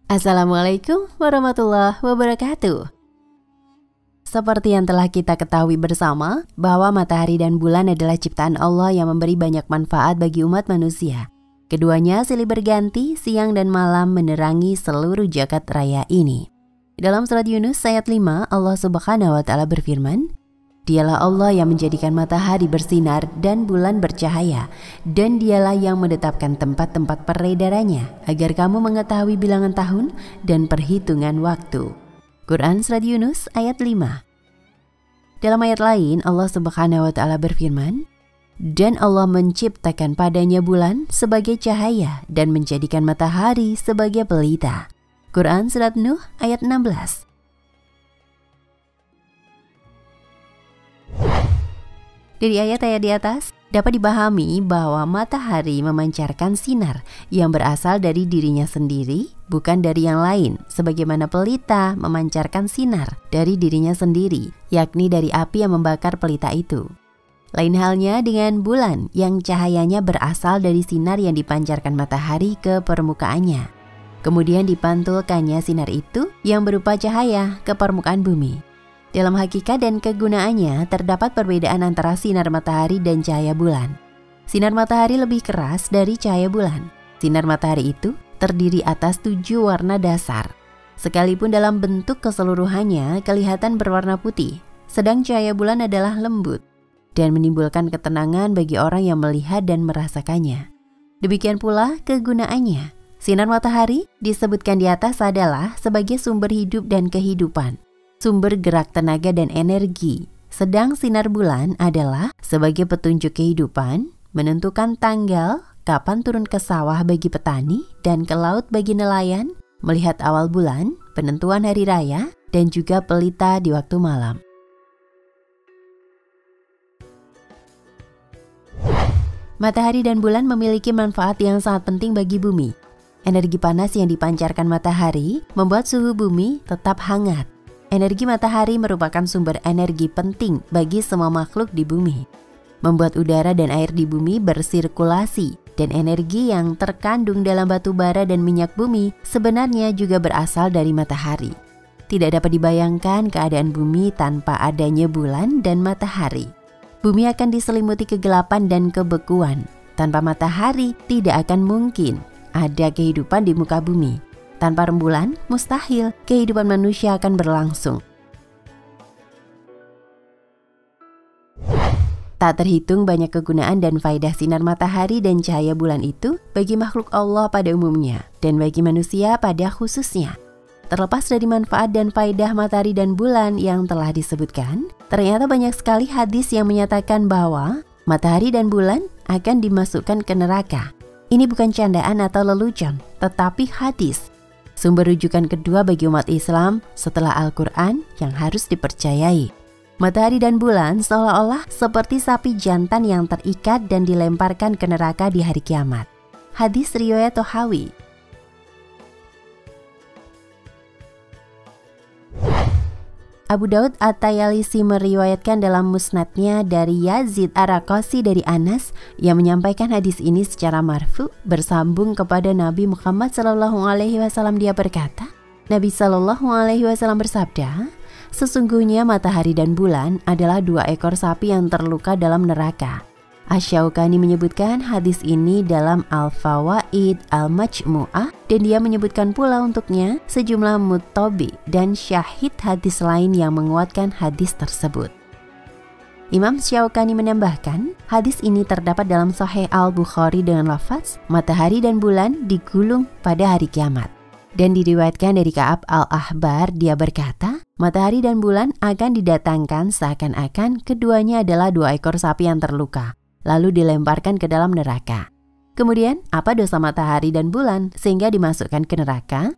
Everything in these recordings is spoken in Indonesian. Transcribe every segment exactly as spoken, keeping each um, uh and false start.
Assalamualaikum warahmatullahi wabarakatuh. Seperti yang telah kita ketahui bersama, bahwa matahari dan bulan adalah ciptaan Allah yang memberi banyak manfaat bagi umat manusia. Keduanya silih berganti, siang dan malam menerangi seluruh jagat raya ini. Dalam surat Yunus ayat lima, Allah Subhanahu wa Ta'ala berfirman, "Dialah Allah yang menjadikan matahari bersinar dan bulan bercahaya, dan dialah yang menetapkan tempat-tempat peredarannya, agar kamu mengetahui bilangan tahun dan perhitungan waktu." Quran Surat Yunus ayat lima. Dalam ayat lain, Allah Subhanahu wa Ta'ala berfirman, "Dan Allah menciptakan padanya bulan sebagai cahaya dan menjadikan matahari sebagai pelita." Quran Surat Nuh ayat enam belas. Dari ayat-ayat di atas dapat dipahami bahwa matahari memancarkan sinar yang berasal dari dirinya sendiri, bukan dari yang lain, sebagaimana pelita memancarkan sinar dari dirinya sendiri, yakni dari api yang membakar pelita itu. Lain halnya dengan bulan yang cahayanya berasal dari sinar yang dipancarkan matahari ke permukaannya. Kemudian dipantulkannya sinar itu yang berupa cahaya ke permukaan bumi. Dalam hakikat dan kegunaannya terdapat perbedaan antara sinar matahari dan cahaya bulan. Sinar matahari lebih keras dari cahaya bulan. Sinar matahari itu terdiri atas tujuh warna dasar. Sekalipun dalam bentuk keseluruhannya kelihatan berwarna putih, sedang cahaya bulan adalah lembut dan menimbulkan ketenangan bagi orang yang melihat dan merasakannya. Demikian pula kegunaannya. Sinar matahari disebutkan di atas adalah sebagai sumber hidup dan kehidupan, sumber gerak tenaga dan energi. Sedang sinar bulan adalah sebagai petunjuk kehidupan, menentukan tanggal, kapan turun ke sawah bagi petani dan ke laut bagi nelayan, melihat awal bulan, penentuan hari raya, dan juga pelita di waktu malam. Matahari dan bulan memiliki manfaat yang sangat penting bagi bumi. Energi panas yang dipancarkan matahari membuat suhu bumi tetap hangat. Energi matahari merupakan sumber energi penting bagi semua makhluk di bumi, membuat udara dan air di bumi bersirkulasi, dan energi yang terkandung dalam batu bara dan minyak bumi sebenarnya juga berasal dari matahari. Tidak dapat dibayangkan keadaan bumi tanpa adanya bulan dan matahari. Bumi akan diselimuti kegelapan dan kebekuan. Tanpa matahari tidak akan mungkin ada kehidupan di muka bumi. Tanpa rembulan, mustahil kehidupan manusia akan berlangsung. Tak terhitung banyak kegunaan dan faedah sinar matahari dan cahaya bulan itu bagi makhluk Allah pada umumnya dan bagi manusia pada khususnya. Terlepas dari manfaat dan faedah matahari dan bulan yang telah disebutkan, ternyata banyak sekali hadis yang menyatakan bahwa matahari dan bulan akan dimasukkan ke neraka. Ini bukan candaan atau lelucon, tetapi hadis. Sumber rujukan kedua bagi umat Islam setelah Al-Quran yang harus dipercayai. Matahari dan bulan seolah-olah seperti sapi jantan yang terikat dan dilemparkan ke neraka di hari kiamat. Hadis riwayat Tohawi. Abu Daud At-Tayalisi meriwayatkan dalam musnadnya dari Yazid Ar-Raqasi dari Anas yang menyampaikan hadis ini secara marfu bersambung kepada Nabi Muhammad Sallallahu Alaihi Wasallam. Dia berkata, Nabi Sallallahu Alaihi Wasallam bersabda, "Sesungguhnya matahari dan bulan adalah dua ekor sapi yang terluka dalam neraka." Asy-Syaukani menyebutkan hadis ini dalam Al-Fawaid Al-Majmu'ah, dan dia menyebutkan pula untuknya sejumlah muttabi dan syahid hadis lain yang menguatkan hadis tersebut. Imam Syaukani menambahkan, hadis ini terdapat dalam Sahih Al-Bukhari dengan lafaz matahari dan bulan digulung pada hari kiamat. Dan diriwayatkan dari Ka'ab Al-Ahbar, dia berkata, matahari dan bulan akan didatangkan seakan-akan keduanya adalah dua ekor sapi yang terluka, lalu dilemparkan ke dalam neraka. Kemudian, apa dosa matahari dan bulan sehingga dimasukkan ke neraka?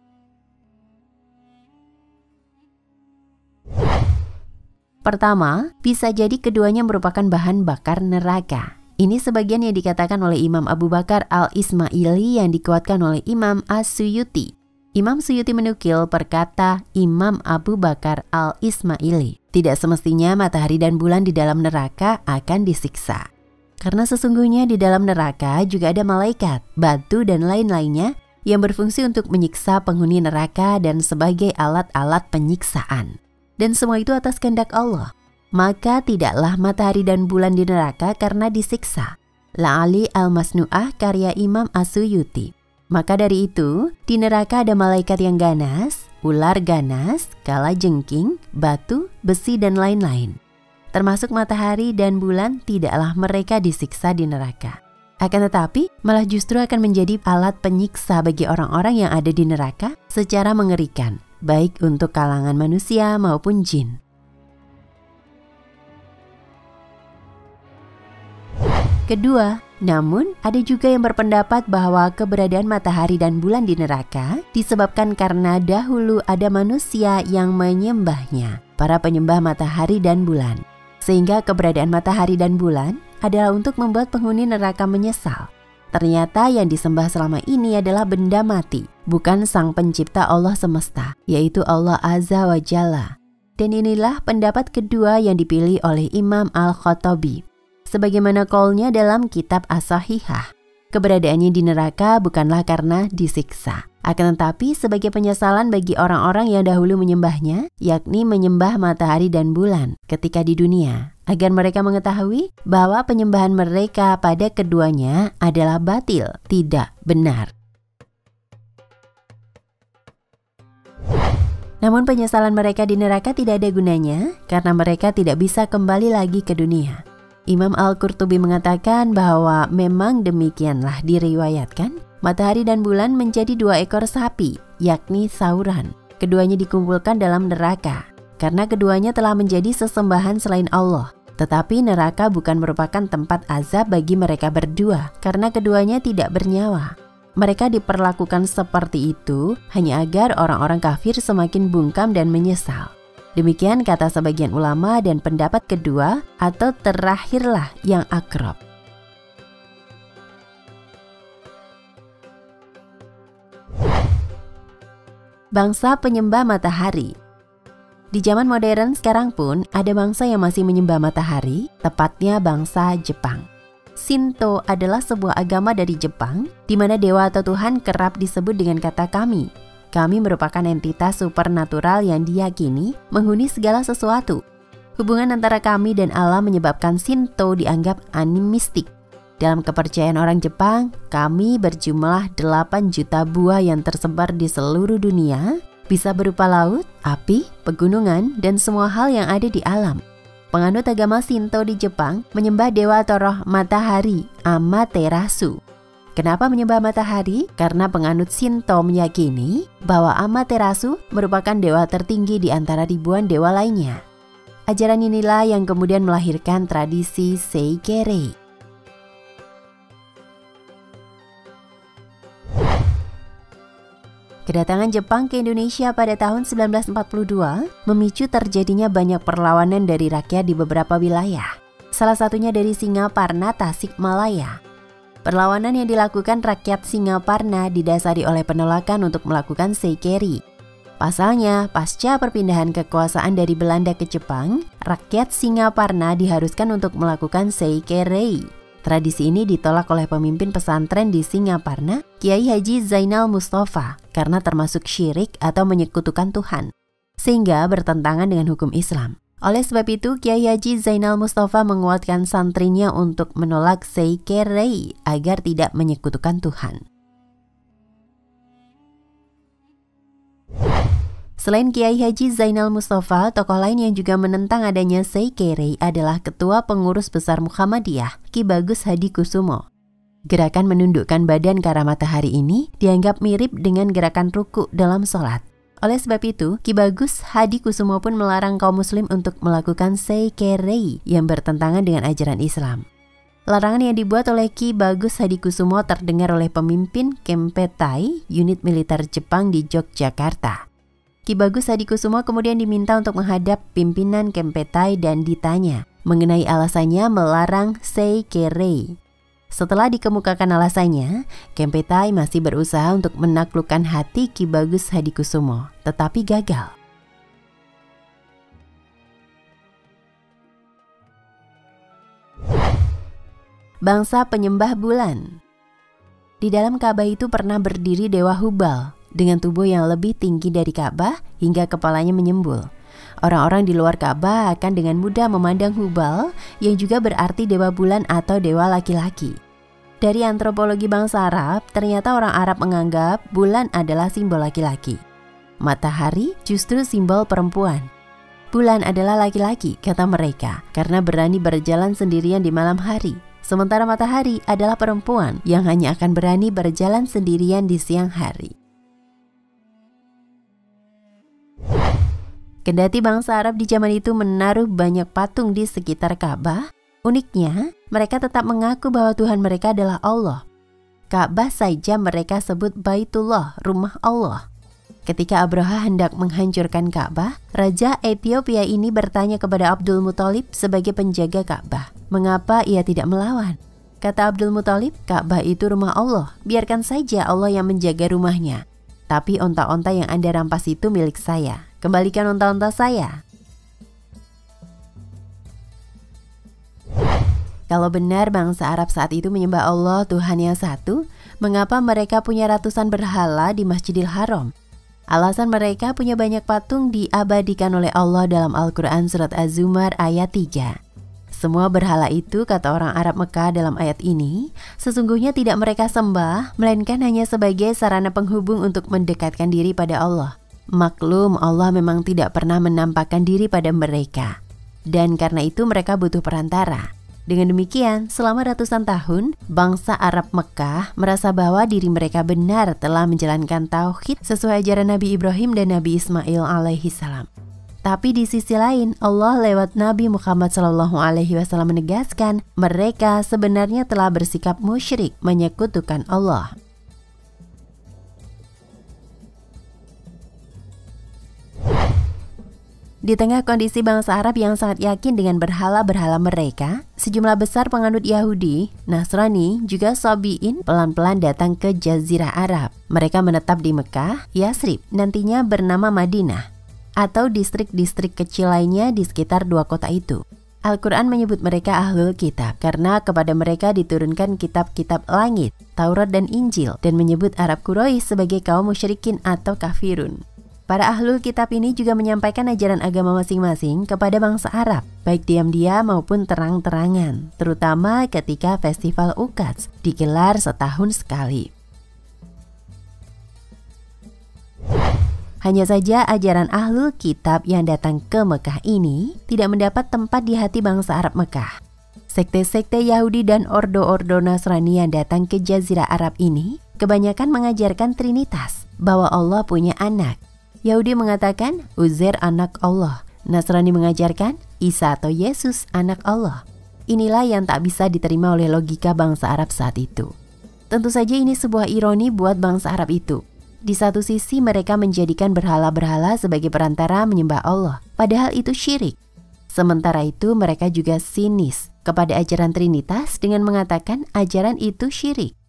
Pertama, bisa jadi keduanya merupakan bahan bakar neraka. Ini sebagian yang dikatakan oleh Imam Abu Bakar Al-Ismaili yang dikuatkan oleh Imam As-Suyuti. Imam Suyuti menukil perkata Imam Abu Bakar Al-Ismaili, tidak semestinya matahari dan bulan di dalam neraka akan disiksa. Karena sesungguhnya di dalam neraka juga ada malaikat, batu dan lain-lainnya yang berfungsi untuk menyiksa penghuni neraka dan sebagai alat-alat penyiksaan. Dan semua itu atas kehendak Allah. Maka tidaklah matahari dan bulan di neraka karena disiksa. La'ali al-Masnu'ah karya Imam As-Suyuti. Maka dari itu, di neraka ada malaikat yang ganas, ular ganas, kalajengking, batu, besi, dan lain-lain. Termasuk matahari dan bulan tidaklah mereka disiksa di neraka. Akan tetapi, malah justru akan menjadi alat penyiksa bagi orang-orang yang ada di neraka secara mengerikan, baik untuk kalangan manusia maupun jin. Kedua, namun ada juga yang berpendapat bahwa keberadaan matahari dan bulan di neraka disebabkan karena dahulu ada manusia yang menyembahnya, para penyembah matahari dan bulan. Sehingga keberadaan matahari dan bulan adalah untuk membuat penghuni neraka menyesal. Ternyata yang disembah selama ini adalah benda mati, bukan sang pencipta Allah semesta, yaitu Allah Azza wa Jalla. Dan inilah pendapat kedua yang dipilih oleh Imam Al-Khattabi. Sebagaimana qaulnya dalam kitab As-Sahihah, keberadaannya di neraka bukanlah karena disiksa, akan tetapi sebagai penyesalan bagi orang-orang yang dahulu menyembahnya, yakni menyembah matahari dan bulan ketika di dunia, agar mereka mengetahui bahwa penyembahan mereka pada keduanya adalah batil, tidak benar. Namun penyesalan mereka di neraka tidak ada gunanya karena mereka tidak bisa kembali lagi ke dunia. Imam Al-Qurtubi mengatakan bahwa memang demikianlah diriwayatkan matahari dan bulan menjadi dua ekor sapi, yakni Sauran. Keduanya dikumpulkan dalam neraka karena keduanya telah menjadi sesembahan selain Allah. Tetapi neraka bukan merupakan tempat azab bagi mereka berdua karena keduanya tidak bernyawa. Mereka diperlakukan seperti itu hanya agar orang-orang kafir semakin bungkam dan menyesal. Demikian kata sebagian ulama, dan pendapat kedua atau terakhirlah yang akrab. Bangsa penyembah matahari. Di zaman modern sekarang pun ada bangsa yang masih menyembah matahari, tepatnya bangsa Jepang. Shinto adalah sebuah agama dari Jepang di mana dewa atau Tuhan kerap disebut dengan kata kami. Kami merupakan entitas supernatural yang diyakini menghuni segala sesuatu. Hubungan antara kami dan Allah menyebabkan Shinto dianggap animistik. Dalam kepercayaan orang Jepang, kami berjumlah delapan juta buah yang tersebar di seluruh dunia, bisa berupa laut, api, pegunungan, dan semua hal yang ada di alam. Penganut agama Shinto di Jepang menyembah dewa atau roh matahari, Amaterasu. Kenapa menyembah matahari? Karena penganut Shinto meyakini bahwa Amaterasu merupakan dewa tertinggi di antara ribuan dewa lainnya. Ajaran inilah yang kemudian melahirkan tradisi Seikere. Kedatangan Jepang ke Indonesia pada tahun seribu sembilan ratus empat puluh dua memicu terjadinya banyak perlawanan dari rakyat di beberapa wilayah. Salah satunya dari Singaparna, Tasikmalaya. Perlawanan yang dilakukan rakyat Singaparna didasari oleh penolakan untuk melakukan seikeri. Pasalnya, pasca perpindahan kekuasaan dari Belanda ke Jepang, rakyat Singaparna diharuskan untuk melakukan seikeri. Tradisi ini ditolak oleh pemimpin pesantren di Singaparna, Kiai Haji Zainal Mustafa, karena termasuk syirik atau menyekutukan Tuhan, sehingga bertentangan dengan hukum Islam. Oleh sebab itu, Kiai Haji Zainal Mustafa menguatkan santrinya untuk menolak seikeri agar tidak menyekutukan Tuhan. Selain Kiai Haji Zainal Mustafa, tokoh lain yang juga menentang adanya seikeri adalah Ketua Pengurus Besar Muhammadiyah, Ki Bagus Hadi Kusumo. Gerakan menundukkan badan ke arah matahari ini dianggap mirip dengan gerakan ruku dalam sholat. Oleh sebab itu, Ki Bagus Hadi Kusumo pun melarang kaum muslim untuk melakukan seikeri yang bertentangan dengan ajaran Islam. Larangan yang dibuat oleh Ki Bagus Hadi Kusumo terdengar oleh pemimpin Kempetai, unit militer Jepang di Yogyakarta. Ki Bagus Hadi Kusumo kemudian diminta untuk menghadap pimpinan Kempetai dan ditanya mengenai alasannya melarang seikeri. Setelah dikemukakan alasannya, Kempetai masih berusaha untuk menaklukkan hati Ki Bagus Hadi Kusumo, tetapi gagal. Bangsa penyembah bulan. Di dalam Ka'bah itu pernah berdiri Dewa Hubal dengan tubuh yang lebih tinggi dari Ka'bah hingga kepalanya menyembul. Orang-orang di luar Ka'bah akan dengan mudah memandang Hubal yang juga berarti dewa bulan atau dewa laki-laki. Dari antropologi bangsa Arab, ternyata orang Arab menganggap bulan adalah simbol laki-laki. Matahari justru simbol perempuan. Bulan adalah laki-laki, kata mereka, karena berani berjalan sendirian di malam hari. Sementara matahari adalah perempuan yang hanya akan berani berjalan sendirian di siang hari. Kendati bangsa Arab di zaman itu menaruh banyak patung di sekitar Ka'bah, uniknya mereka tetap mengaku bahwa Tuhan mereka adalah Allah. Ka'bah saja mereka sebut Baitullah, rumah Allah. Ketika Abraha hendak menghancurkan Ka'bah, Raja Ethiopia ini bertanya kepada Abdul Muthalib sebagai penjaga Ka'bah, mengapa ia tidak melawan? Kata Abdul Muthalib, Ka'bah itu rumah Allah, biarkan saja Allah yang menjaga rumahnya. Tapi onta-onta yang Anda rampas itu milik saya, kembalikan onta-onta saya. Kalau benar bangsa Arab saat itu menyembah Allah Tuhan yang satu, mengapa mereka punya ratusan berhala di Masjidil Haram? Alasan mereka punya banyak patung diabadikan oleh Allah dalam Al-Quran Surat Az-Zumar ayat tiga. Semua berhala itu, kata orang Arab Mekah dalam ayat ini, sesungguhnya tidak mereka sembah, melainkan hanya sebagai sarana penghubung untuk mendekatkan diri pada Allah. Maklum, Allah memang tidak pernah menampakkan diri pada mereka. Dan karena itu mereka butuh perantara. Dengan demikian, selama ratusan tahun, bangsa Arab Mekah merasa bahwa diri mereka benar telah menjalankan tauhid sesuai ajaran Nabi Ibrahim dan Nabi Ismail alaihi salam. Tapi di sisi lain, Allah lewat Nabi Muhammad shallallahu alaihi wasallam menegaskan mereka sebenarnya telah bersikap musyrik, menyekutukan Allah. Di tengah kondisi bangsa Arab yang sangat yakin dengan berhala-berhala mereka, sejumlah besar penganut Yahudi, Nasrani, juga Sabi'in pelan-pelan datang ke Jazirah Arab. Mereka menetap di Mekah, Yasrib, nantinya bernama Madinah, atau distrik-distrik kecil lainnya di sekitar dua kota itu. Al-Quran menyebut mereka Ahlul Kitab karena kepada mereka diturunkan kitab-kitab langit, Taurat dan Injil, dan menyebut Arab Quraisy sebagai kaum musyrikin atau kafirun. Para Ahlul Kitab ini juga menyampaikan ajaran agama masing-masing kepada bangsa Arab, baik diam-diam maupun terang-terangan, terutama ketika festival Uqats digelar setahun sekali. Hanya saja ajaran Ahlul Kitab yang datang ke Mekah ini tidak mendapat tempat di hati bangsa Arab Mekah. Sekte-sekte Yahudi dan ordo-ordo Nasrani yang datang ke Jazirah Arab ini kebanyakan mengajarkan Trinitas, bahwa Allah punya anak. Yahudi mengatakan Uzair anak Allah, Nasrani mengajarkan Isa atau Yesus anak Allah. Inilah yang tak bisa diterima oleh logika bangsa Arab saat itu. Tentu saja ini sebuah ironi buat bangsa Arab itu. Di satu sisi mereka menjadikan berhala-berhala sebagai perantara menyembah Allah, padahal itu syirik. Sementara itu mereka juga sinis kepada ajaran Trinitas dengan mengatakan ajaran itu syirik.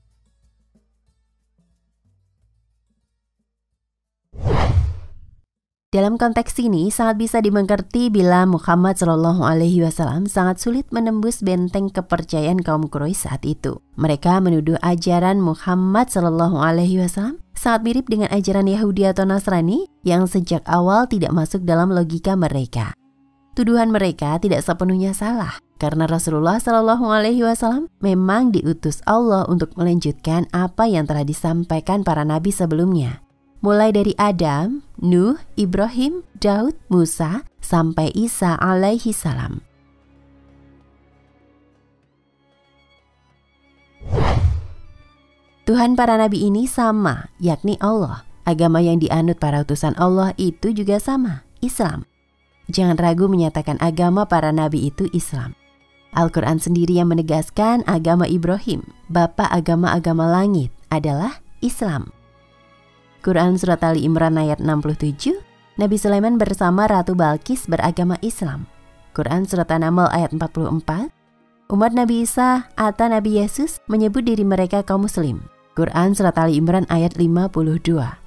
Dalam konteks ini sangat bisa dimengerti bila Muhammad shallallahu alaihi wasallam sangat sulit menembus benteng kepercayaan kaum Quraisy saat itu. Mereka menuduh ajaran Muhammad shallallahu alaihi wasallam sangat mirip dengan ajaran Yahudi atau Nasrani yang sejak awal tidak masuk dalam logika mereka. Tuduhan mereka tidak sepenuhnya salah, karena Rasulullah shallallahu alaihi wasallam memang diutus Allah untuk melanjutkan apa yang telah disampaikan para nabi sebelumnya. Mulai dari Adam, Nuh, Ibrahim, Daud, Musa, sampai Isa alaihi salam. Tuhan para nabi ini sama, yakni Allah. Agama yang dianut para utusan Allah itu juga sama, Islam. Jangan ragu menyatakan agama para nabi itu Islam. Al-Quran sendiri yang menegaskan agama Ibrahim, bapa agama-agama langit, adalah Islam. Quran Surat Ali Imran ayat enam puluh tujuh, Nabi Sulaiman bersama Ratu Balqis beragama Islam. Quran Surat An-Naml ayat empat puluh empat, umat Nabi Isa atau Nabi Yesus menyebut diri mereka kaum muslim. Quran Surat Ali Imran ayat lima puluh dua.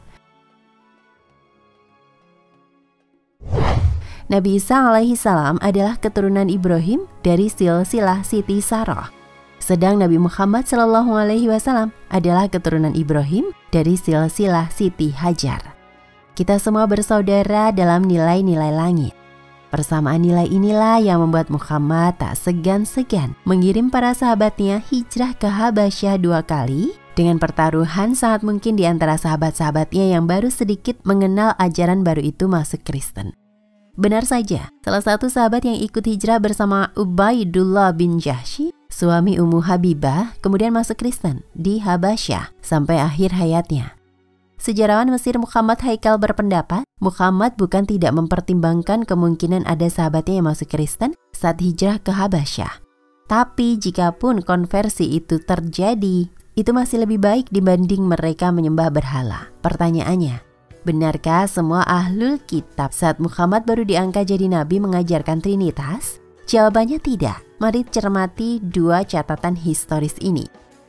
Nabi Isa alaihi salam adalah keturunan Ibrahim dari silsilah Siti Sarah. Sedang Nabi Muhammad shallallahu alaihi wasallam adalah keturunan Ibrahim dari silsilah Siti Hajar. Kita semua bersaudara dalam nilai-nilai langit. Persamaan nilai inilah yang membuat Muhammad tak segan-segan mengirim para sahabatnya hijrah ke Habasyah dua kali dengan pertaruhan sangat mungkin di antara sahabat-sahabatnya yang baru sedikit mengenal ajaran baru itu masuk Kristen. Benar saja, salah satu sahabat yang ikut hijrah bersama Ubaidullah bin Jahsy, suami Ummu Habibah, kemudian masuk Kristen di Habasyah sampai akhir hayatnya. Sejarawan Mesir Muhammad Haikal berpendapat, Muhammad bukan tidak mempertimbangkan kemungkinan ada sahabatnya yang masuk Kristen saat hijrah ke Habasyah. Tapi jikapun konversi itu terjadi, itu masih lebih baik dibanding mereka menyembah berhala. Pertanyaannya, benarkah semua ahlul kitab saat Muhammad baru diangkat jadi nabi mengajarkan Trinitas? Jawabannya tidak. Mari cermati dua catatan historis ini.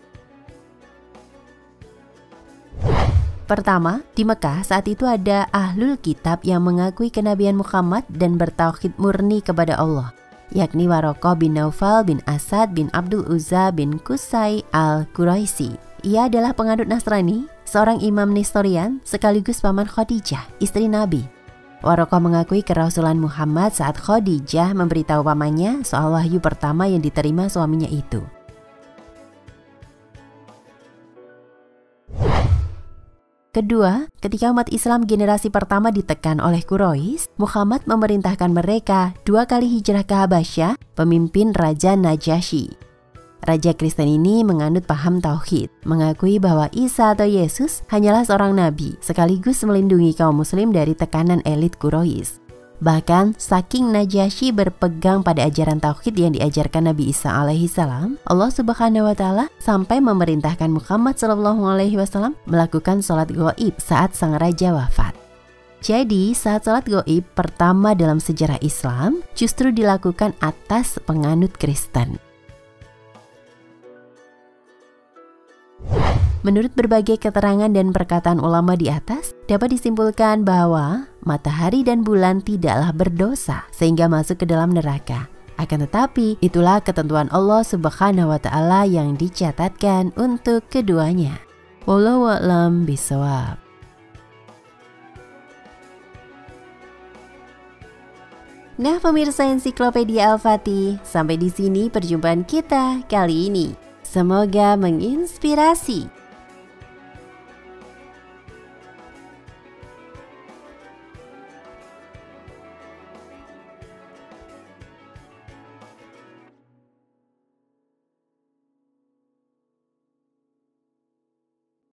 Pertama, di Mekah saat itu ada ahlul kitab yang mengakui kenabian Muhammad dan bertauhid murni kepada Allah, yakni Waraqah bin Naufal bin Asad bin Abdul Uzza bin Qusay al-Quraisy. Ia adalah penganut Nasrani, seorang imam Nestorian sekaligus paman Khadijah, istri Nabi. Waraqah mengakui kerasulan Muhammad saat Khadijah memberitahu pamannya soal wahyu pertama yang diterima suaminya itu. Kedua, ketika umat Islam generasi pertama ditekan oleh Quraisy, Muhammad memerintahkan mereka dua kali hijrah ke Habasyah, pemimpin Raja Najasyi. Raja Kristen ini menganut paham tauhid, mengakui bahwa Isa atau Yesus hanyalah seorang nabi, sekaligus melindungi kaum muslim dari tekanan elit Quraisy. Bahkan saking Najasyi berpegang pada ajaran tauhid yang diajarkan Nabi Isa alaihi salam, Allah Subhanahu wa taala sampai memerintahkan Muhammad sallallahu alaihi wasallam melakukan sholat gaib saat sang raja wafat. Jadi saat sholat gaib pertama dalam sejarah Islam justru dilakukan atas penganut Kristen. Menurut berbagai keterangan dan perkataan ulama di atas, dapat disimpulkan bahwa matahari dan bulan tidaklah berdosa sehingga masuk ke dalam neraka. Akan tetapi, itulah ketentuan Allah Subhanahu wa taala yang dicatatkan untuk keduanya. Wallahu a'lam bishawab. Nah, pemirsa Ensiklopedia Al-Fatih, sampai di sini perjumpaan kita kali ini. Semoga menginspirasi.